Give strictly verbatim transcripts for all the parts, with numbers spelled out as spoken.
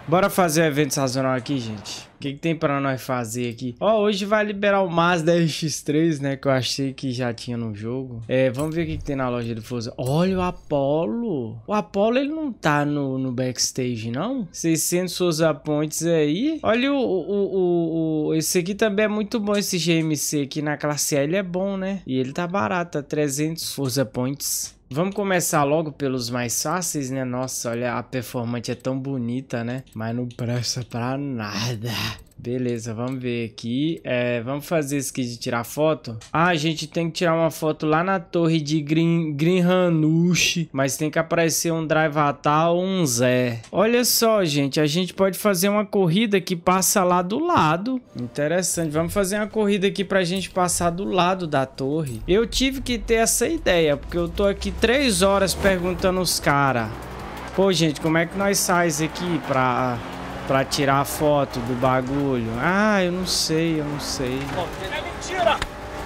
Bora fazer o evento sazonal aqui, gente. O que, que tem pra nós fazer aqui? Ó, oh, hoje vai liberar o Mazda R X três, né? Que eu achei que já tinha no jogo. É, vamos ver o que, que tem na loja do Forza. Olha o Apollo. O Apollo, ele não tá no, no backstage, não? seiscentos Forza Points aí. Olha o, o, o, o... Esse aqui também é muito bom, esse G M C aqui na classe A. Ele é bom, né? E ele tá barato, tá trezentos Forza Points. Vamos começar logo pelos mais fáceis, né? Nossa, olha, a performance é tão bonita, né? Mas não presta pra nada. Beleza, vamos ver aqui. É, vamos fazer isso aqui de tirar foto. Ah, a gente tem que tirar uma foto lá na torre de Green, Green Hanush. Mas tem que aparecer um Drive Atar ou um Zé. Olha só, gente. A gente pode fazer uma corrida que passa lá do lado. Interessante. Vamos fazer uma corrida aqui pra gente passar do lado da torre. Eu tive que ter essa ideia. Porque eu tô aqui três horas perguntando os caras. Pô, gente, como é que nós saímos aqui pra... Pra tirar a foto do bagulho. Ah, eu não sei, eu não sei. É mentira!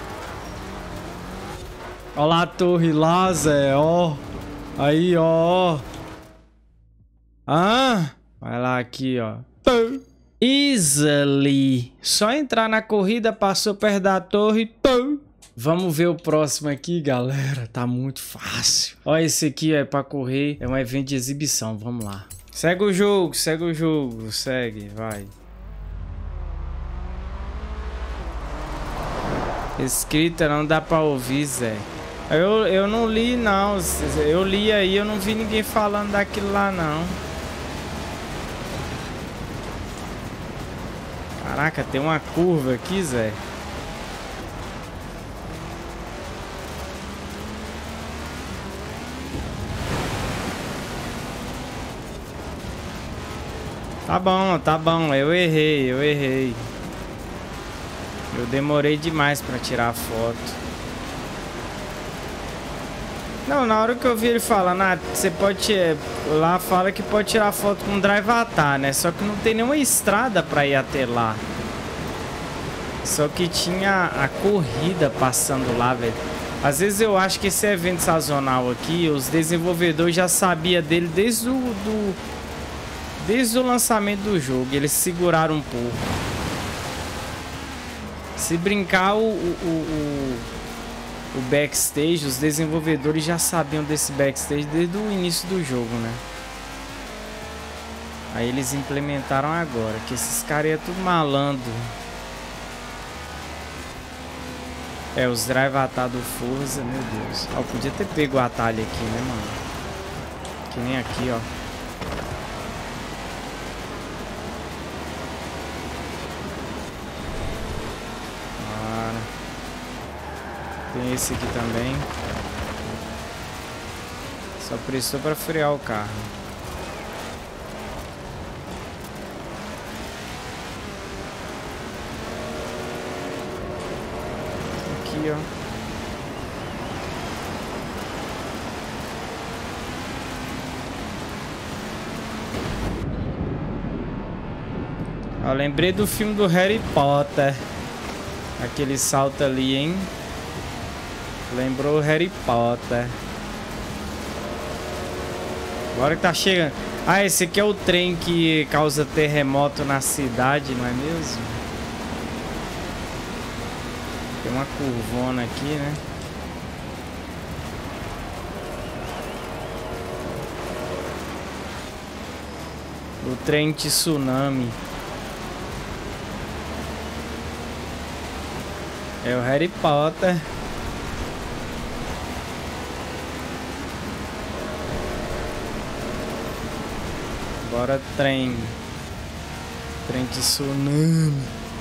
Olha lá a torre lá, Zé, ó. Aí, ó. Ah, vai lá aqui, ó. Easily. Só entrar na corrida, passou perto da torre. Vamos ver o próximo aqui, galera. Tá muito fácil. Ó, esse aqui é pra correr. É um evento de exibição. Vamos lá. Segue o jogo, segue o jogo, segue, vai. Escrita não dá pra ouvir, Zé. Eu, eu não li, não. Eu li aí, eu não vi ninguém falando daquilo lá, não. Caraca, tem uma curva aqui, Zé. Tá bom, tá bom, eu errei, eu errei. Eu demorei demais pra tirar a foto. Não, na hora que eu vi ele falando, ah, você pode... Lá fala que pode tirar foto com Drive Atar, né? Só que não tem nenhuma estrada pra ir até lá. Só que tinha a corrida passando lá, velho. Às vezes eu acho que esse evento sazonal aqui, os desenvolvedores já sabiam dele desde o... Do... Desde o lançamento do jogo, eles seguraram um pouco. Se brincar, o, o, o, o backstage, os desenvolvedores já sabiam desse backstage desde o início do jogo, né? Aí eles implementaram agora, que esses caras é tudo malandro. É, os Drive Atar do Forza, meu Deus. Ó, podia ter pego o atalho aqui, né, mano? Que nem aqui, ó. Tem esse aqui também. Só prestou para frear o carro. Aqui, ó. Ó, lembrei do filme do Harry Potter. Aquele salto ali, hein? Lembrou Harry Potter. Agora que tá chegando. Ah, esse aqui é o trem que causa terremoto na cidade, não é mesmo? Tem uma curvona aqui, né? O trem de tsunami. É o Harry Potter. Bora, trem. Trem de tsunami.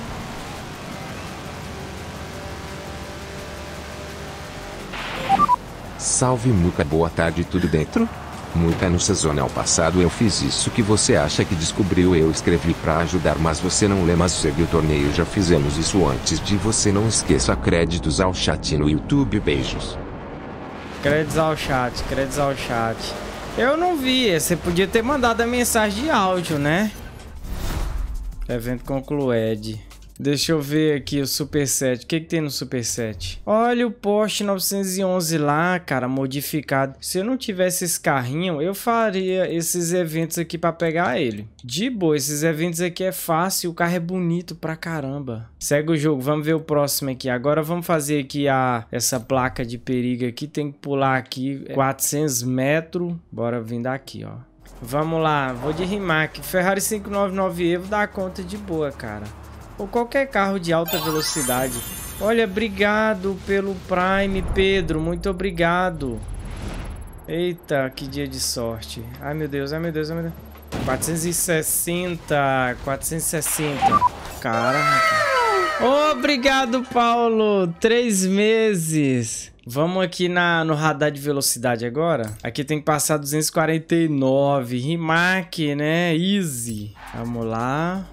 Salve, Muca, boa tarde, tudo dentro? Muca, no sazonal passado eu fiz isso que você acha que descobriu, eu escrevi pra ajudar, mas você não lê, mas segue o torneio, já fizemos isso antes de você, não esqueça, créditos ao chat no YouTube, beijos. Créditos ao chat, créditos ao chat. Eu não vi, você podia ter mandado a mensagem de áudio, né? Evento concluído. Deixa eu ver aqui o Superset. O que que tem no Superset? Olha o Porsche novecentos e onze lá, cara, modificado. Se eu não tivesse esse carrinho, eu faria esses eventos aqui pra pegar ele. De boa, esses eventos aqui é fácil. O carro é bonito pra caramba. Segue o jogo, vamos ver o próximo aqui. Agora vamos fazer aqui a, essa placa de perigo aqui. Tem que pular aqui quatrocentos metros. Bora vir daqui, ó. Vamos lá, vou de Rimac. Ferrari quinhentos e noventa e nove Evo dá conta de boa, cara. Ou qualquer carro de alta velocidade. Olha, obrigado pelo Prime, Pedro. Muito obrigado. Eita, que dia de sorte. Ai, meu Deus, ai, meu Deus, ai, meu Deus. quatrocentos e sessenta. quatrocentos e sessenta. Caraca. Obrigado, Paulo. Três meses. Vamos aqui na, no radar de velocidade agora. Aqui tem que passar duzentos e quarenta e nove. Rimac, né? Easy. Vamos lá.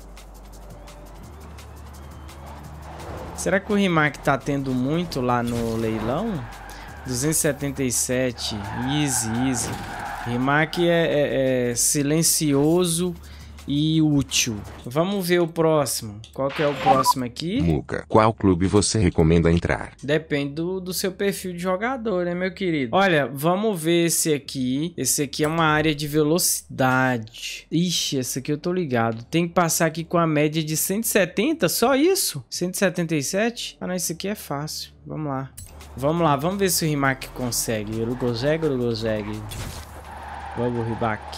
Será que o Rimac tá tendo muito lá no leilão? duzentos e setenta e sete. Easy, easy. Rimac é, é, é silencioso e útil. Vamos ver o próximo. Qual que é o próximo aqui? Muca, qual clube você recomenda entrar? Depende do, do seu perfil de jogador, né, meu querido? Olha, vamos ver esse aqui. Esse aqui é uma área de velocidade. Ixi, esse aqui eu tô ligado. Tem que passar aqui com a média de cento e setenta, só isso? cento e setenta e sete? Ah, não, esse aqui é fácil. Vamos lá. Vamos lá, vamos ver se o Rimac consegue. Ele consegue ou não consegue? Vamos, Rimac.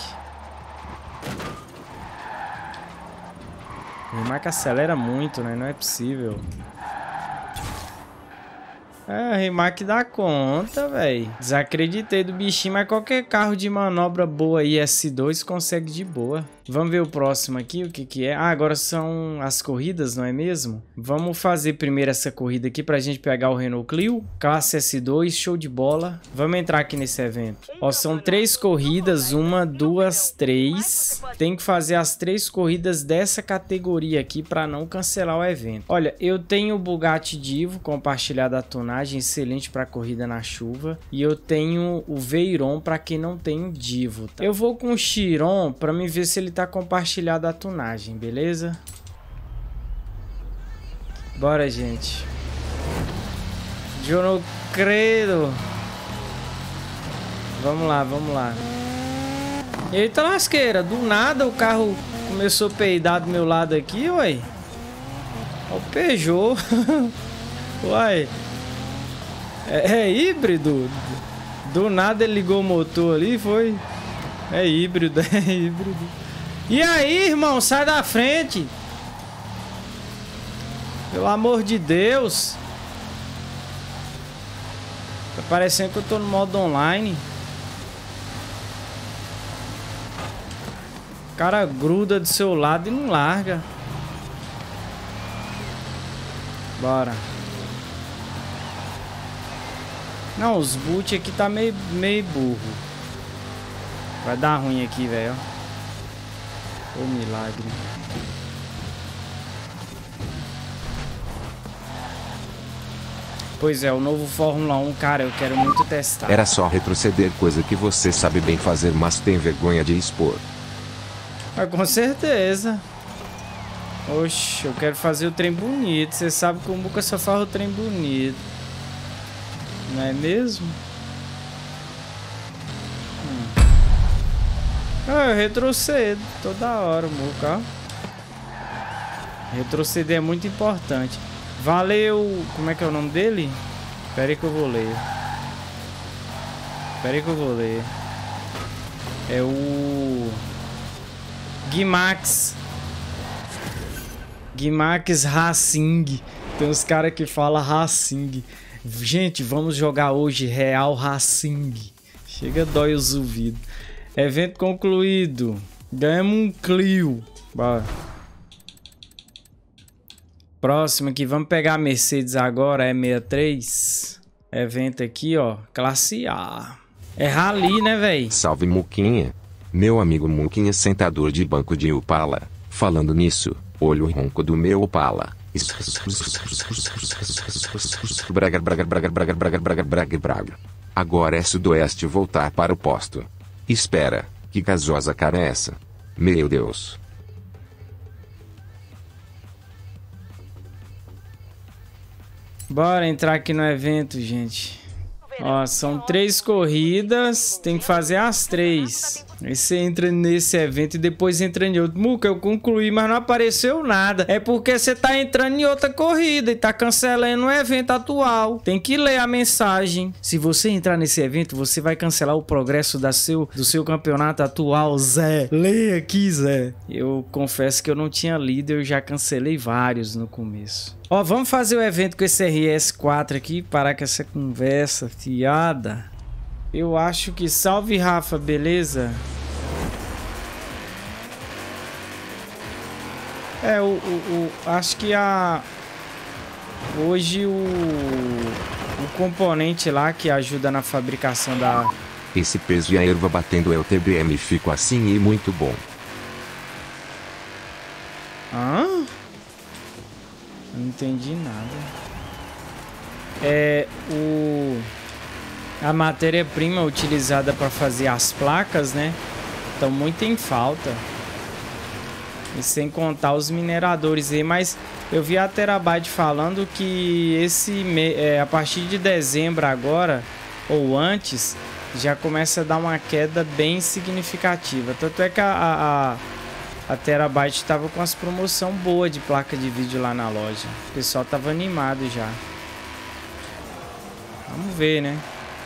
O Rimac acelera muito, né? Não é possível. É, o Rimac dá conta, velho. Desacreditei do bichinho, mas qualquer carro de manobra boa aí, S dois, consegue de boa. Vamos ver o próximo aqui, o que que é. Ah, agora são as corridas, não é mesmo? Vamos fazer primeiro essa corrida aqui pra gente pegar o Renault Clio. Classe S dois, show de bola. Vamos entrar aqui nesse evento. Ó, são três corridas, uma, duas, três. Tem que fazer as três corridas dessa categoria aqui pra não cancelar o evento. Olha, eu tenho o Bugatti Divo compartilhado a tonagem, excelente pra corrida na chuva. E eu tenho o Veyron pra quem não tem o Divo, tá? Eu vou com o Chiron pra me ver se ele tá compartilhado a tunagem, beleza? Bora, gente. Eu não credo. Vamos lá, vamos lá. Eita lasqueira, do nada o carro começou a peidar do meu lado aqui, ué. Ó, o Peugeot. Uai. É, é híbrido. Do nada ele ligou o motor ali, foi. É híbrido, é híbrido. E aí, irmão, sai da frente. Pelo amor de Deus. Tá parecendo que eu tô no modo online. O cara gruda do seu lado e não larga. Bora. Não, os boot aqui tá meio, meio burro. Vai dar ruim aqui, velho. Ô milagre. Pois é, o novo Fórmula um, cara, eu quero muito testar. Era só retroceder, coisa que você sabe bem fazer, mas tem vergonha de expor. Ah, com certeza. Oxe, eu quero fazer o trem bonito. Você sabe que o Muca só faz o trem bonito. Não é mesmo? Hum. Ah, eu retrocedo toda hora, Muca. Retroceder é muito importante. Valeu. Como é que é o nome dele? Espera aí que eu vou ler. Espera aí que eu vou ler. É o Guimax. Guimax Racing. Tem uns caras que falam Racing. Gente, vamos jogar hoje Real Racing. Chega, dói os ouvidos. Evento concluído. Ganhamos um Clio. Bora. Próximo aqui. Vamos pegar a Mercedes agora. É sessenta e três. Evento aqui, ó. Classe A. É rally, né, velho? Salve, Muquinha. Meu amigo Muquinha, sentador de banco de Opala. Falando nisso, olha o ronco do meu Opala. Braga, braga, braga, braga, braga, braga, braga, braga. Agora é sudoeste voltar para o posto. Espera, que gasosa cara é essa? Meu Deus. Bora entrar aqui no evento, gente. Ó, são três corridas, tem que fazer as três. Aí você entra nesse evento e depois entra em outro. Muca, eu concluí, mas não apareceu nada. É porque você tá entrando em outra corrida e tá cancelando o evento atual. Tem que ler a mensagem. Se você entrar nesse evento, você vai cancelar o progresso da seu, do seu campeonato atual, Zé. Leia aqui, Zé. Eu confesso que eu não tinha lido, eu já cancelei vários no começo. Ó, vamos fazer o evento com esse R S quatro aqui, parar com essa conversa fiada. Eu acho que... Salve, Rafa, beleza? É, o, o, o... Acho que a... Hoje o... O componente lá que ajuda na fabricação da... Esse peso e a erva batendo é o T B M, fico assim e muito bom. Hã? Não entendi nada. É... O... A matéria-prima utilizada para fazer as placas, né? Estão muito em falta. E sem contar os mineradores aí. Mas eu vi a Terabyte falando que esse me... é, a partir de dezembro agora, ou antes, já começa a dar uma queda bem significativa. Tanto é que a, a, a Terabyte estava com as promoções boas de placa de vídeo lá na loja. O pessoal tava animado já. Vamos ver, né?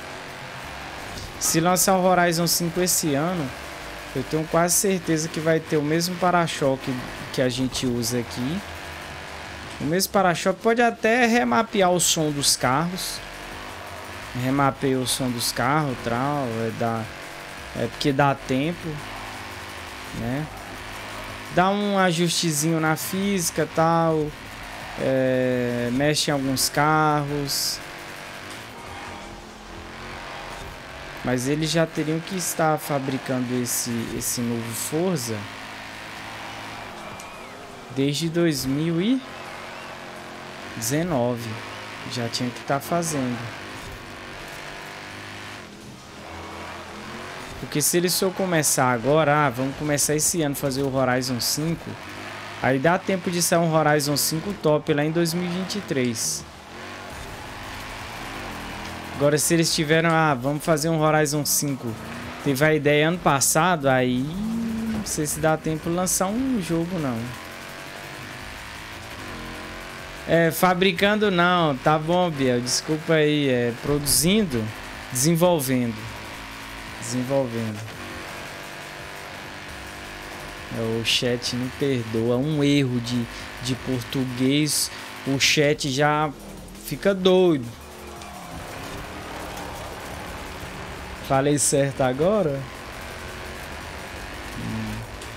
Se lançar o Horizon cinco esse ano, eu tenho quase certeza que vai ter o mesmo para-choque que a gente usa aqui. O mesmo para-choque pode até remapear o som dos carros. Remapeia o som dos carros, tal, é, dá, é porque dá tempo, né? Dá um ajustezinho na física, tal, é, mexe em alguns carros. Mas eles já teriam que estar fabricando esse, esse novo Forza desde dois mil e dezenove. Já tinha que estar fazendo. Porque se eles só começar agora, ah, vamos começar esse ano a fazer o Horizon cinco, aí dá tempo de sair um Horizon cinco top lá em dois mil e vinte e três. Agora, se eles tiveram, ah, vamos fazer um Horizon cinco, teve a ideia ano passado, aí não sei se dá tempo de lançar um jogo, não. É, fabricando não, tá bom, Biel, desculpa aí, é, produzindo, desenvolvendo, desenvolvendo. É, o chat não perdoa, um erro de, de português, o chat já fica doido. Falei certo agora? Hum.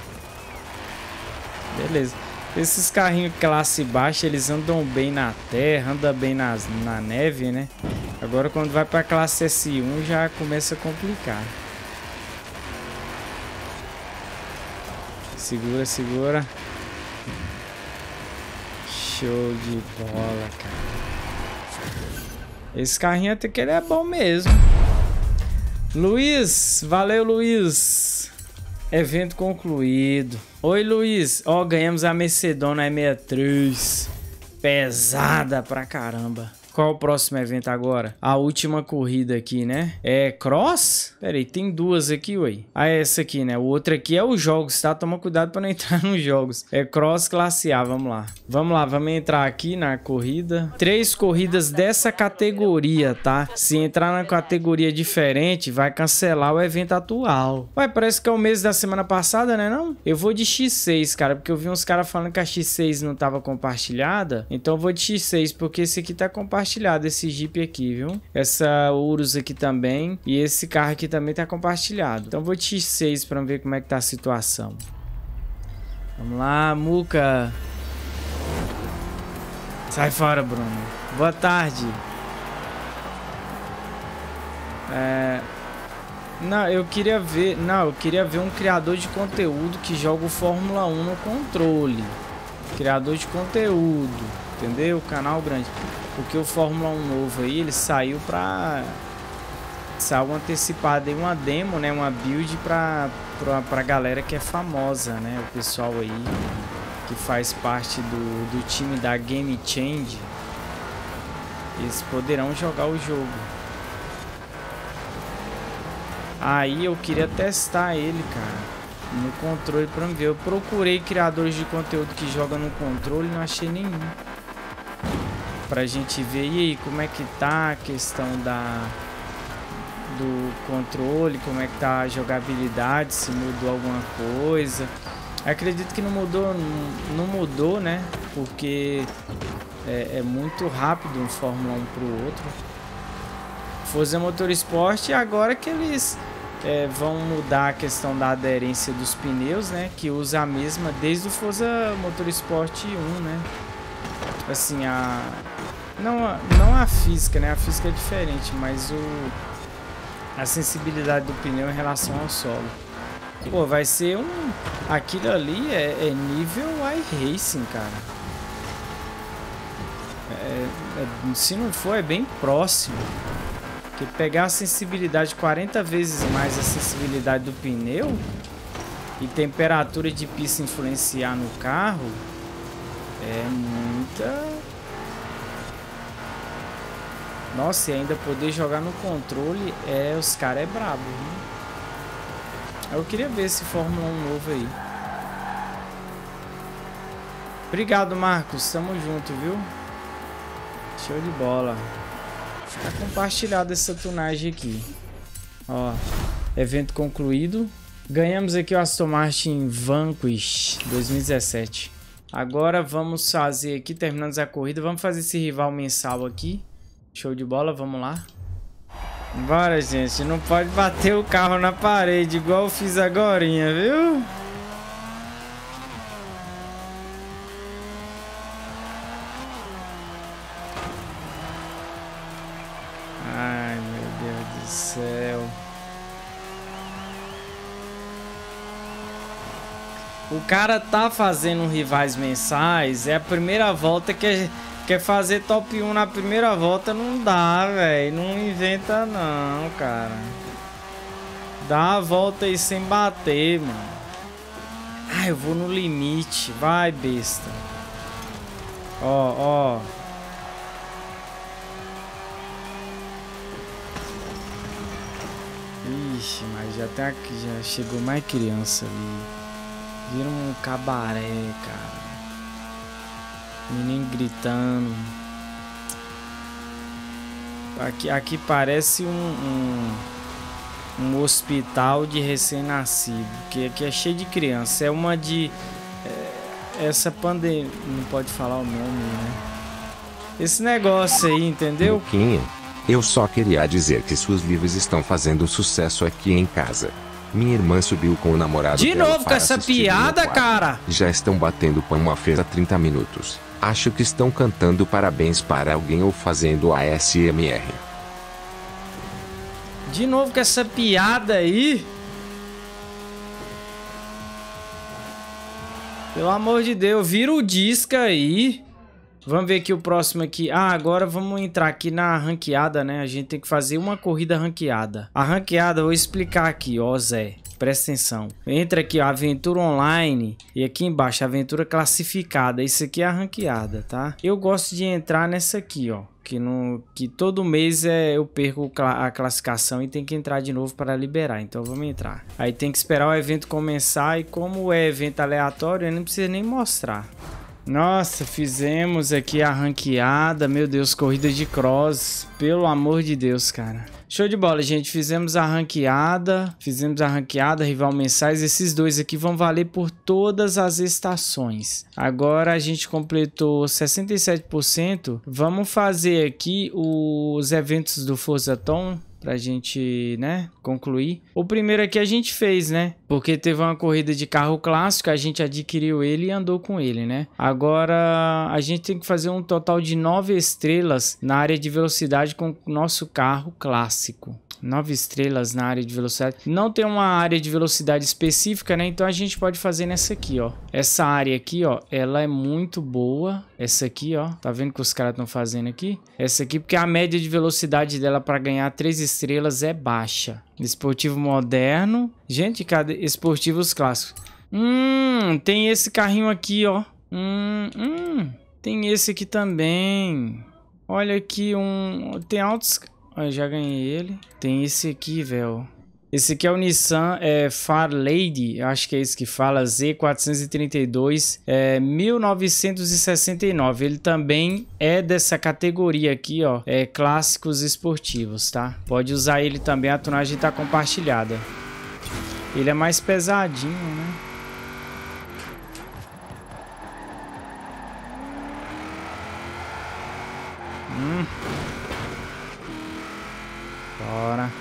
Beleza. Esses carrinhos classe baixa, eles andam bem na terra, andam bem nas, na neve, né? Agora quando vai pra classe S um já começa a complicar. Segura, segura. Show de bola, cara. Esse carrinho até que ele é bom mesmo. Luiz, valeu, Luiz. Evento concluído. Oi, Luiz. Ó, ganhamos a Mercedona E sessenta e três. Pesada pra caramba. Qual o próximo evento agora? A última corrida aqui, né? É Cross? Pera aí, tem duas aqui, ué. Ah, é essa aqui, né? O outro aqui é os jogos, tá? Toma cuidado pra não entrar nos jogos. É Cross Classe A, vamos lá. Vamos lá, vamos entrar aqui na corrida. Três corridas dessa categoria, tá? Se entrar na categoria diferente, vai cancelar o evento atual. Ué, parece que é o mês da semana passada, né não? Eu vou de X seis, cara, porque eu vi uns caras falando que a X seis não tava compartilhada. Então eu vou de X seis, porque esse aqui tá compartilhado. Esse Jeep aqui, viu? Essa Urus aqui também. E esse carro aqui também tá compartilhado. Então vou de X seis pra ver como é que tá a situação. Vamos lá, Muca. Sai fora, Bruno. Boa tarde. É... Não, eu queria ver... Não, eu queria ver um criador de conteúdo que joga o Fórmula um no controle. Criador de conteúdo. Entendeu? Canal grande. Porque o Fórmula um novo aí, ele saiu pra... Saiu antecipado aí uma demo, né? Uma build pra, pra, pra galera que é famosa, né? O pessoal aí que faz parte do, do time da Game Change. eles poderão jogar o jogo. Aí eu queria testar ele, cara, no controle pra ver. Eu procurei criadores de conteúdo que jogam no controle e não achei nenhum. Pra gente ver, e aí, como é que tá a questão da... do controle, como é que tá a jogabilidade, se mudou alguma coisa. Acredito que não mudou, não, não mudou, né? Porque é, é muito rápido um Fórmula um pro outro. Forza Motorsport, agora que eles é, vão mudar a questão da aderência dos pneus, né? Que usa a mesma desde o Forza Motorsport um, né? Assim, a... Não, não a física, né? A física é diferente, mas o... a sensibilidade do pneu em relação ao solo. Pô, vai ser um... Aquilo ali é, é nível iRacing, cara. É, é, se não for, é bem próximo. Porque pegar a sensibilidade quarenta vezes mais a sensibilidade do pneu e temperatura de pista influenciar no carro é muita... Nossa, e ainda poder jogar no controle, é, os caras é brabo, né? Eu queria ver esse Fórmula um novo aí. Obrigado, Marcos. Tamo junto, viu? Show de bola. Tá compartilhado essa tunagem aqui. Ó, evento concluído. Ganhamos aqui o Aston Martin Vanquish dois mil e dezessete. Agora vamos fazer aqui, terminamos a corrida, vamos fazer esse rival mensal aqui. Show de bola, vamos lá. Bora, gente. Não pode bater o carro na parede, igual eu fiz agorinha, viu? Ai, meu Deus do céu. O cara tá fazendo rivais mensais. É a primeira volta que é... Quer fazer top um na primeira volta, não dá, velho. Não inventa não, cara. Dá a volta aí sem bater, mano. Ah, eu vou no limite. Vai, besta. Ó, ó. Ixi, mas já tem aqui, já chegou mais criança ali. Vira um cabaré, cara. Menino gritando. Aqui, aqui parece um, um, um hospital de recém-nascido. Que aqui é cheio de criança. É uma de... É, essa pandemia... Não pode falar o nome, né? Esse negócio aí, entendeu? Luquinha, eu só queria dizer que seus livros estão fazendo sucesso aqui em casa. Minha irmã subiu com o namorado de dela novo com essa piada, cara. Já estão batendo pão fez há trinta minutos. Acho que estão cantando parabéns para alguém ou fazendo A S M R. De novo com essa piada aí. Pelo amor de Deus, vira o disco aí. Vamos ver aqui o próximo aqui. Ah, agora vamos entrar aqui na ranqueada, né? A gente tem que fazer uma corrida ranqueada. A ranqueada eu vou explicar aqui, ó, Zé. Presta atenção. Entra aqui, ó, aventura online. E aqui embaixo, aventura classificada. Isso aqui é a ranqueada, tá? Eu gosto de entrar nessa aqui, ó. Que, no, que todo mês é, eu perco a classificação e tem que entrar de novo para liberar. Então vamos entrar. Aí tem que esperar o evento começar. E como é evento aleatório, eu não preciso nem mostrar. Nossa, fizemos aqui a ranqueada. Meu Deus, corrida de cross. Pelo amor de Deus, cara. Show de bola, gente. Fizemos a ranqueada. Fizemos a ranqueada, rival mensais. Esses dois aqui vão valer por todas as estações. Agora a gente completou sessenta e sete por cento. Vamos fazer aqui os eventos do Forzathon pra gente, né, concluir. O primeiro aqui a gente fez, né? Porque teve uma corrida de carro clássico, a gente adquiriu ele e andou com ele, né? Agora a gente tem que fazer um total de nove estrelas na área de velocidade com o nosso carro clássico. Nove estrelas na área de velocidade. Não tem uma área de velocidade específica, né? Então a gente pode fazer nessa aqui, ó. Essa área aqui, ó, ela é muito boa. Essa aqui, ó. Tá vendo que os caras estão fazendo aqui? Essa aqui, porque a média de velocidade dela para ganhar três estrelas é baixa. Esportivo moderno. Gente, cadê esportivos clássicos? Hum, tem esse carrinho aqui, ó. Hum, hum. Tem esse aqui também. Olha aqui um... Tem altos... Eu já ganhei ele. Tem esse aqui, velho. Esse aqui é o Nissan é, Fairlady, acho que é isso que fala, Z quatrocentos e trinta e dois, é, mil novecentos e sessenta e nove. Ele também é dessa categoria aqui, ó, é clássicos esportivos, tá? Pode usar ele também, a tunagem tá compartilhada. Ele é mais pesadinho, né? Hum. Bora.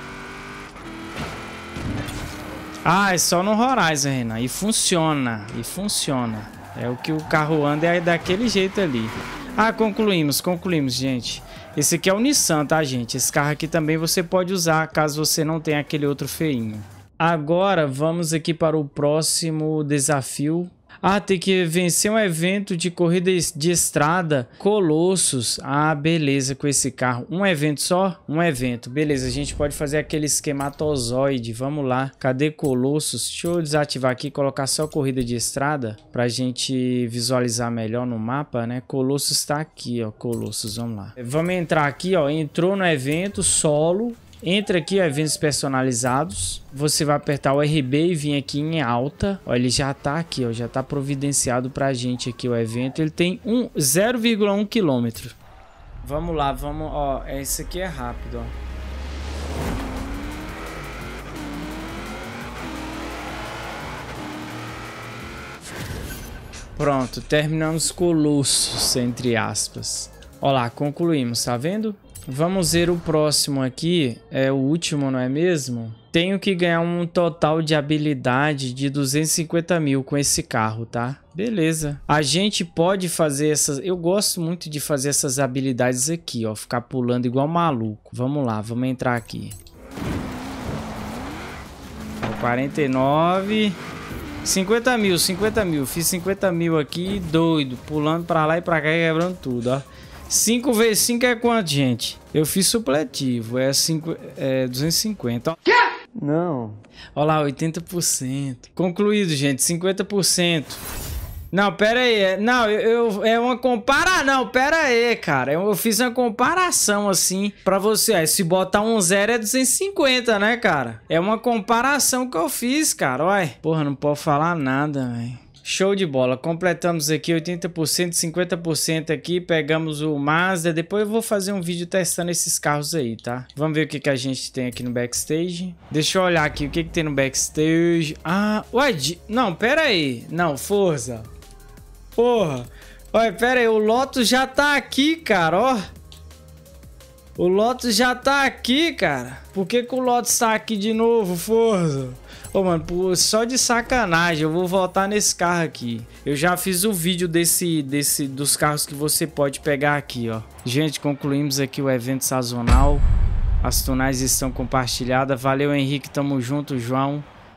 Ah, é só no Horizon, Renan. E funciona. E funciona. É o que o carro anda, é daquele jeito ali. Ah, concluímos, concluímos, gente. Esse aqui é o Nissan, tá, gente? Esse carro aqui também você pode usar, caso você não tenha aquele outro feinho. Agora, vamos aqui para o próximo desafio. Ah, tem que vencer um evento de corrida de estrada Colossus. Ah, beleza, com esse carro. Um evento só? Um evento. Beleza, a gente pode fazer aquele esquematozoide. Vamos lá. Cadê Colossus? Deixa eu desativar aqui e colocar só corrida de estrada pra gente visualizar melhor no mapa, né? Colossus tá aqui, ó. Colossus, vamos lá. Vamos entrar aqui, ó. Entrou no evento solo. Entra aqui, ó, eventos personalizados. Você vai apertar o R B e vir aqui em alta. Ó, ele já tá aqui, ó, já tá providenciado pra gente aqui o evento. Ele tem um, zero vírgula um quilômetro. Vamos lá, vamos, ó, esse aqui é rápido, ó. Pronto, terminamos Colossus, entre aspas. Ó lá, concluímos, tá vendo? Vamos ver o próximo aqui, é o último, não é mesmo? Tenho que ganhar um total de habilidade de duzentos e cinquenta mil com esse carro, tá? Beleza. A gente pode fazer essas... Eu gosto muito de fazer essas habilidades aqui, ó. Ficar pulando igual maluco. Vamos lá, vamos entrar aqui. quarenta e nove... cinquenta mil, cinquenta mil. Fiz cinquenta mil aqui, doido. Pulando pra lá e pra cá e quebrando tudo, ó. cinco vezes cinco é quanto, gente? Eu fiz supletivo, é, cinco, é duzentos e cinquenta. Quê? Não. Olha lá, oitenta por cento. Concluído, gente, cinquenta por cento. Não, pera aí. Não, eu, eu é uma comparação. Não, pera aí, cara. Eu, eu fiz uma comparação assim pra você. Aí, se botar um zero é duzentos e cinquenta, né, cara? É uma comparação que eu fiz, cara. Olha. Porra, não pode falar nada, velho. Show de bola, completamos aqui oitenta por cento, cinquenta por cento aqui, pegamos o Mazda, depois eu vou fazer um vídeo testando esses carros aí, tá? Vamos ver o que, que a gente tem aqui no backstage. Deixa eu olhar aqui o que, que tem no backstage. Ah, ué, não, pera aí, não, Forza. Porra, olha, pera aí, o Lotus já tá aqui, cara, ó. O Lotus já tá aqui, cara. Por que, que o Lotus tá aqui de novo, Forza? Ô, mano, só de sacanagem, eu vou voltar nesse carro aqui. Eu já fiz o vídeo desse, desse, dos carros que você pode pegar aqui, ó. Gente, concluímos aqui o evento sazonal. As tunagens estão compartilhadas. Valeu, Henrique, tamo junto, João.